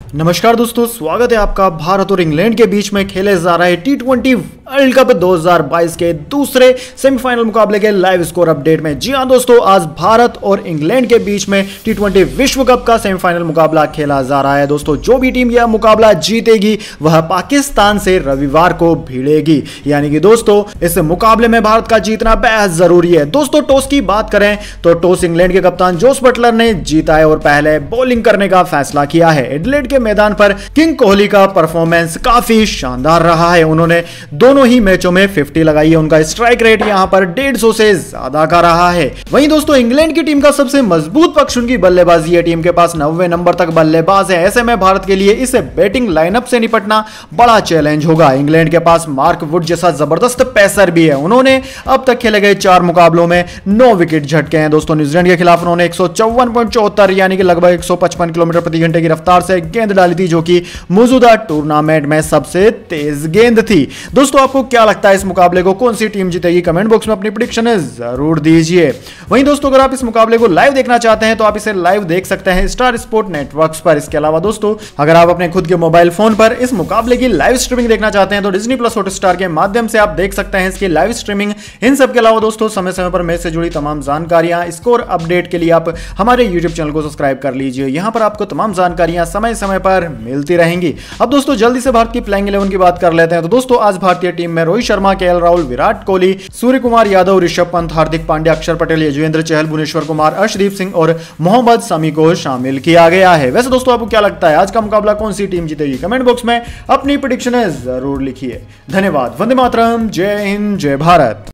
नमस्कार दोस्तों, स्वागत है आपका। भारत और इंग्लैंड के बीच में खेले जा रहे टी20 वर्ल्ड कप 2022 के दूसरे सेमीफाइनल मुकाबले के लाइव स्कोर अपडेट में। जी हां दोस्तों, आज भारत और इंग्लैंड के बीच में टी20 विश्व कप का सेमीफाइनल मुकाबला खेला जा रहा है। दोस्तों, जो भी टीम यह मुकाबला जीतेगी वह पाकिस्तान से रविवार को भिड़ेगी। यानी कि दोस्तों, इस मुकाबले में भारत का जीतना बेहद जरूरी है। दोस्तों, टॉस की बात करें तो टॉस इंग्लैंड के कप्तान जोस बटलर ने जीता है और पहले बॉलिंग करने का फैसला किया है। एडिलेड के मैदान पर किंग कोहली का परफॉर्मेंस काफी शानदार रहा है। उन्होंने दोनों ही मैचों में 50 लगाई है। उनका स्ट्राइक रेट यहां पर 150 से ज्यादा का रहा है। वहीं दोस्तों, इंग्लैंड की टीम का सबसे मजबूत पक्ष उनकी बल्लेबाजी है। टीम के पास 90 नंबर तक बल्लेबाज है। ऐसे में भारत के लिए इस बैटिंग लाइनअप से निपटना बड़ा चैलेंज होगा। इंग्लैंड के पास मार्क वुड जैसा जबरदस्त पेसर भी है। उन्होंने अब तक खेले गए 4 मुकाबलों में 9 विकेट झटके हैं। दोस्तों, न्यूजीलैंड के खिलाफ उन्होंने 154.74 यानी कि लगभग 155 किलोमीटर प्रति घंटे की रफ्तार से गेंद डाली थी, जो कि मौजूदा टूर्नामेंट में सबसे तेज गेंद थी। दोस्तों, आपको क्या लगता है इस मुकाबले को कौन सी टीम जीतेगी? कमेंट बॉक्स में अपनी प्रेडिक्शन जरूर दीजिए। वहीं दोस्तों, अगर आप इस मुकाबले को लाइव देखना चाहते हैं तो आप इसे लाइव देख सकते हैं स्टार स्पोर्ट नेटवर्क्स पर। इसके अलावा दोस्तों, अगर आप अपने खुद के मोबाइल फोन पर इस मुकाबले की लाइव स्ट्रीमिंग देखना चाहते हैं तो डिज्नी प्लस हॉटस्टार के माध्यम से आप देख सकते हैं इसकी लाइव स्ट्रीमिंग। इन सब के अलावा दोस्तों, समय समय पर मैच से जुड़ी तमाम जानकारियां, स्कोर अपडेट के लिए आप हमारे यूट्यूब चैनल को सब्सक्राइब कर लीजिए। यहां पर आपको तमाम जानकारियां समय समय पर मिलती रहेंगी। अब दोस्तों, जल्दी से भारत की प्लेइंग 11 की बात कर लेते हैं। तो दोस्तों, आज भारतीय टीम में रोहित शर्मा, केएल राहुल, विराट कोहली, सूर्य कुमार यादव, ऋषभ पंत, हार्दिक पांड्या, अक्षर पटेल, युजवेंद्र चहल, भुवनेश्वर कुमार, अर्शदीप सिंह और मोहम्मद शमी को शामिल किया गया है। वैसे दोस्तों, आपको क्या लगता है आज का मुकाबला कौन सी टीम जीतेगी? कमेंट बॉक्स में अपनी प्रेडिक्शन जरूर लिखिए। धन्यवाद। वंदे मातरम। जय हिंद, जय भारत।